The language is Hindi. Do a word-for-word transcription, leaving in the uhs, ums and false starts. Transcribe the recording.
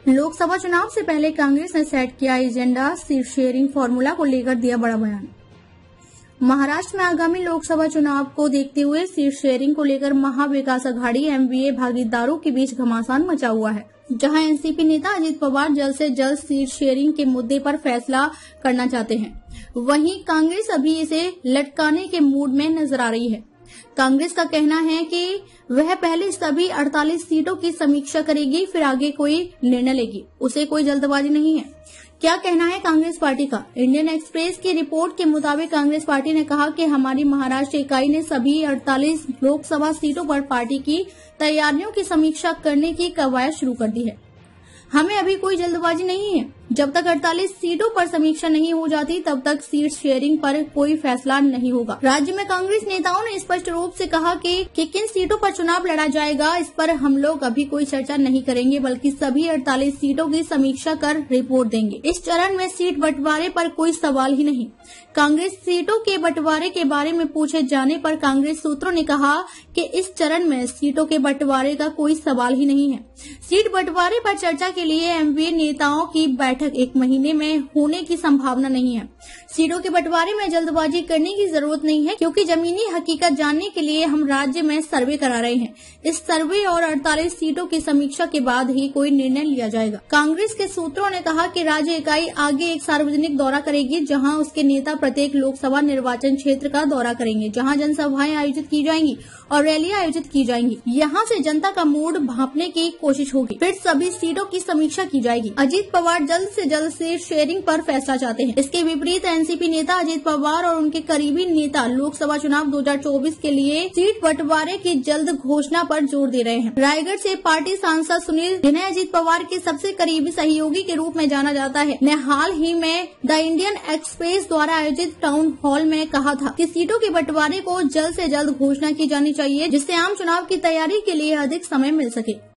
लोकसभा चुनाव से पहले कांग्रेस ने सेट किया एजेंडा, सीट शेयरिंग फॉर्मूला को लेकर दिया बड़ा बयान। महाराष्ट्र में आगामी लोकसभा चुनाव को देखते हुए सीट शेयरिंग को लेकर महाविकास अघाड़ी एमवीए भागीदारों के बीच घमासान मचा हुआ है, जहां एनसीपी नेता अजित पवार जल्द से जल्द सीट शेयरिंग के मुद्दे पर फैसला करना चाहते हैं। वहीं कांग्रेस अभी इसे लटकाने के मूड में नजर आ रही है। कांग्रेस का कहना है कि वह पहले सभी अड़तालीस सीटों की समीक्षा करेगी, फिर आगे कोई निर्णय लेगी। उसे कोई जल्दबाजी नहीं है। क्या कहना है कांग्रेस पार्टी का? इंडियन एक्सप्रेस की रिपोर्ट के मुताबिक कांग्रेस पार्टी ने कहा कि हमारी महाराष्ट्र इकाई ने सभी अड़तालीस लोकसभा सीटों पर पार्टी की तैयारियों की समीक्षा करने की कवायद शुरू कर दी है। हमें अभी कोई जल्दबाजी नहीं है। जब तक अड़तालीस सीटों पर समीक्षा नहीं हो जाती, तब तक सीट शेयरिंग पर कोई फैसला नहीं होगा। राज्य में कांग्रेस नेताओं ने स्पष्ट रूप से कहा कि, कि किन सीटों पर चुनाव लड़ा जाएगा, इस पर हम लोग अभी कोई चर्चा नहीं करेंगे, बल्कि सभी अड़तालीस सीटों की समीक्षा कर रिपोर्ट देंगे। इस चरण में सीट बंटवारे पर कोई सवाल ही नहीं। कांग्रेस सीटों के बंटवारे के बारे में पूछे जाने पर कांग्रेस सूत्रों ने कहा कि इस चरण में सीटों के बंटवारे का कोई सवाल ही नहीं है। सीट बंटवारे पर चर्चा के लिए एमवीए नेताओं की बैठक एक महीने में होने की संभावना नहीं है। सीटों के बंटवारे में जल्दबाजी करने की जरूरत नहीं है, क्योंकि जमीनी हकीकत जानने के लिए हम राज्य में सर्वे करा रहे हैं। इस सर्वे और अड़तालीस सीटों की समीक्षा के बाद ही कोई निर्णय लिया जाएगा। कांग्रेस के सूत्रों ने कहा कि राज्य इकाई आगे एक सार्वजनिक दौरा करेगी, जहां उसके नेता प्रत्येक लोकसभा निर्वाचन क्षेत्र का दौरा करेंगे, जहां जनसभाएं आयोजित की जाएंगी और रैलियां आयोजित की जाएंगी। यहां से जनता का मूड भांपने की कोशिश होगी, फिर सभी सीटों की समीक्षा की जाएगी। अजित पवार जल्द से जल्द सीट शेयरिंग पर फैसला चाहते हैं। इसके विपरीत एनसीपी नेता अजित पवार और उनके करीबी नेता लोकसभा चुनाव दो हज़ार चौबीस के लिए सीट बंटवारे की जल्द घोषणा पर जोर दे रहे हैं। रायगढ़ से पार्टी सांसद सुनील, जिन्हें अजित पवार के सबसे करीबी सहयोगी के रूप में जाना जाता है, ने हाल ही में द इंडियन एक्सप्रेस द्वारा आयोजित टाउन हॉल में कहा था कि सीटों के बंटवारे को जल्द से जल्द घोषणा की जानी चाहिए, जिससे आम चुनाव की तैयारी के लिए अधिक समय मिल सके।